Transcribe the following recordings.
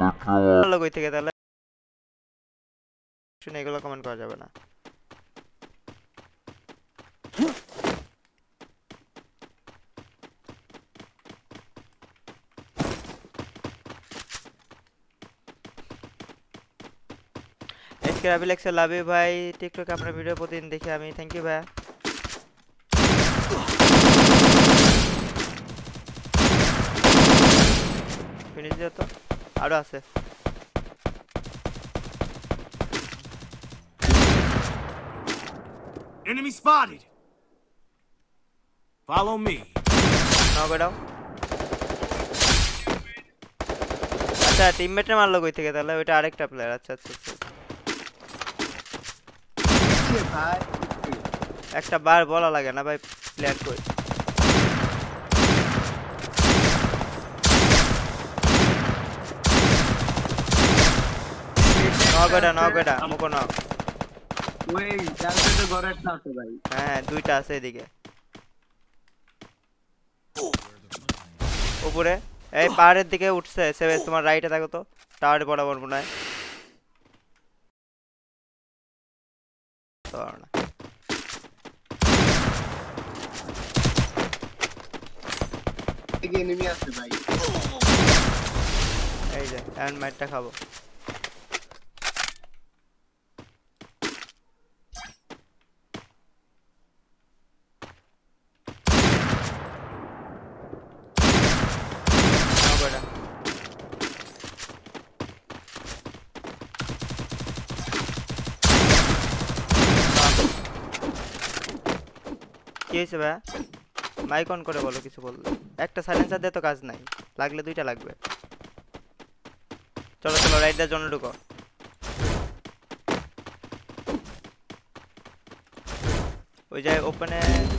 ভালো কই থেকে তাহলে শুনে এগুলো কমেন্ট করা যাবে না। এসকে রাবিলেক্স লাভ ইউ ভাই, টিকটকে আপনার ভিডিও প্রতিদিন দেখি আমি, থ্যাংক ইউ ভাই। ফিনিশ দিও তো, আরো আছে। Enemy spotted. Follow me. নাও গো দাও। আচ্ছা টিমমেটে মারলো কই থেকে তাহলে? ওইটা আরেকটা প্লেয়ার। আচ্ছা আচ্ছা আচ্ছা ভাই একটা বার বলা লাগে না ভাই, প্লেয়ার কই? নগড়া মুকো নাও। ওই জালতে তো ঘরে একটা আছে ভাই। হ্যাঁ দুইটা আছে এদিকে উপরে। এই পাহাড়ের দিকে উঠছে সেভেস, তোমার রাইটে থাকো তো, টাওয়ারে বরাবর মনে হয়। এদিকে এনিমি আছে ভাই। এই যে এন্ড ম্যাটটা খাবো। কি হয়েছে ভাই? মাইক অন করে বলো, কিছু বললে। একটা সাইলেন্সার দিয়ে তো কাজ নাই, লাগলে দুইটা লাগবে। চলো চলো রাইট দা জন্য ঢুকো। ওই যে ওপেনে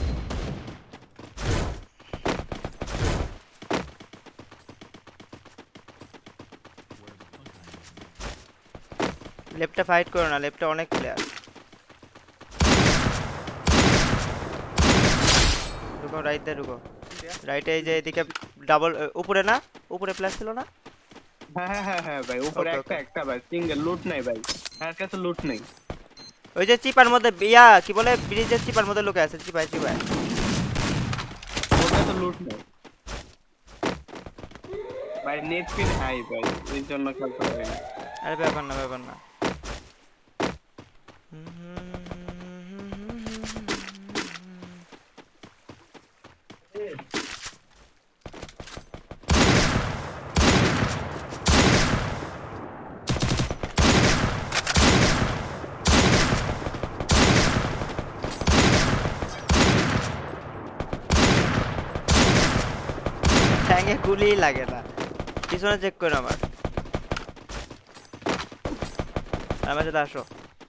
লেফটে ফাইট করো না, লেফটে অনেক প্লেয়ার। ঢুকো রাইট দিয়ে ঢুকো। রাইটে এই যে এদিকে ডাবল উপরে না, উপরে প্লেয়ার ছিল না? হ্যাঁ ভাই উপরে একটা ভাই, সিঙ্গেল লুট নাই ভাই, আর কাছে লুট নাই। ওই যে চিপার মধ্যে ইয়া কি বলে, ব্রিজের চিপার মধ্যে লোকে আছে, চিপায় ওটা তো লুট নাই ভাই, নেট পিন হাই ভাই, এর জন্য খেলতে পারি না। আরে ব্যাপার না। ট্যাঙ্গে গুলি লাগে না, পিছনে চেক করো আমার সাথে আসো।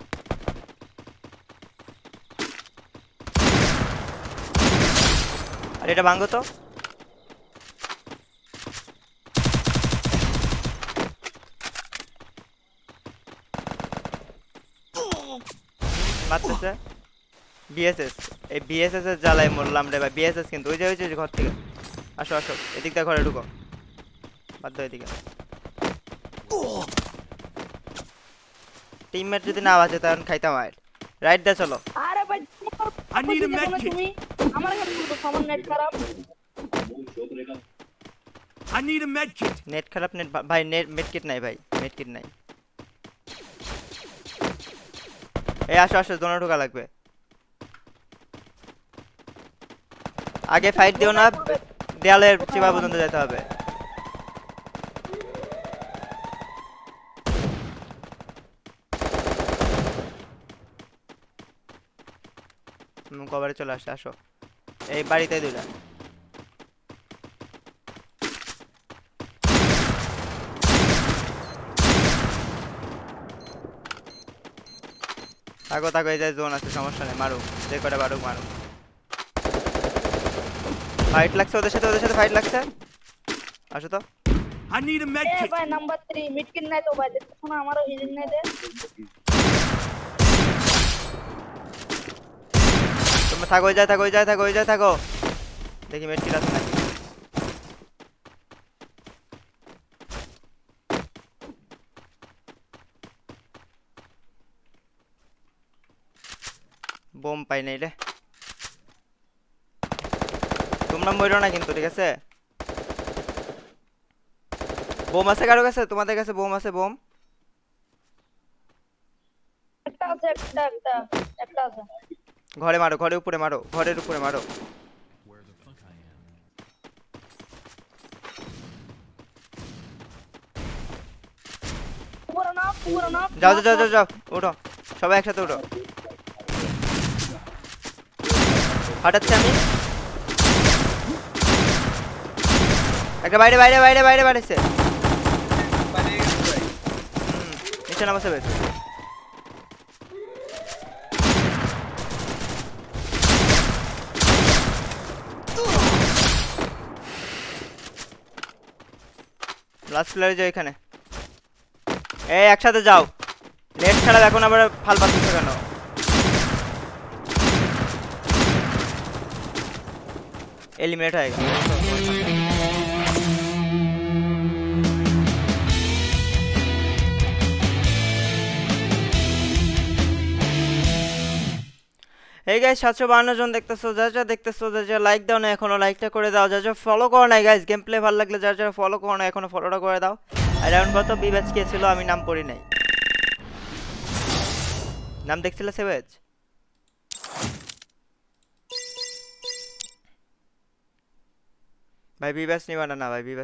আর এটা ভাঙো তো। মারতেছে বিএসএস, এই বিএসএস এর জ্বালায় মরলাম রে ভাই। বিএসএস কিন্তু ওই যে ঘর থেকে আসো এদিক দিয়ে ঘরে ঢুকো, বাধ্য এদিকে। টিমমেট যদি না বাঁচে তখন খাইতাম। আর রাইট দা চলো। আরে ভাই তুমি আমার কাছে তো সামান নেট খারাপ। I need a med kit. Net খারাপ? নেট ভাই নেট মেডকিট নাই ভাই, মেডকিট নাই। এই আসো জোনে ঢোকা লাগবে। আগে ফাইট দিও না, দেয়ালের চিপা পর্যন্ত যেতে হবে। কভারে চলে আসো। এই বাড়িতে দুইটা। থাকো এই যে জোন আছে, সমস্যা নেই, মারো যে কটা মারো। ফাইট লাগছে ওদের সাথে ফাইট লাগছে। আসো তো। I need a med kit. ভাই নাম্বার 3 মিডকিন নাই তো ভাই, দেখো না আমারও হিলিং নাই দে। তুমি থাকো, ওই যায় থাকো। দেখি মেডকিট আছে নাকি। বোম পাই নাই রে তোমরা মরো না কিন্তু ঠিক আছে বোম আছে কারো কাছে তোমাদের কাছে বোম আছে বোম একটা আছে একটা আছে ঘরে মারো ঘরের উপরে মারো ঘরের উপরে মারো পুরো না যাও যাও যাও যাও উঠো সবাই একসাথে উঠো হঠাৎ আমি একটা বাইরে বাইরে বাইরে বাইরে বাড়িছে নিচে নামাছে বেশ লাস্ট প্লেয়ারে যাও এখানে এই একসাথে যাও নেট খারাপ এখন আবার ফাল পাচ্ছে কেন এলিমিনেট হয়ে গেল এই গাইস 752 জন দেখতেছো যা দেখতেছো যা লাইক দাও না এখনো লাইকটা করে দাও যা ফলো করো না গাইস গেম প্লে ভালো লাগলে যা ফলো করো না এখনো ফলোটা করে দাও আর রাউন্ড কত বি ব্যাচ কে ছিল আমি নাম পড়ি নাই নাম দেখছিলে সেভেজ ভাই বি ব্যাচ নিবা না ভাই বি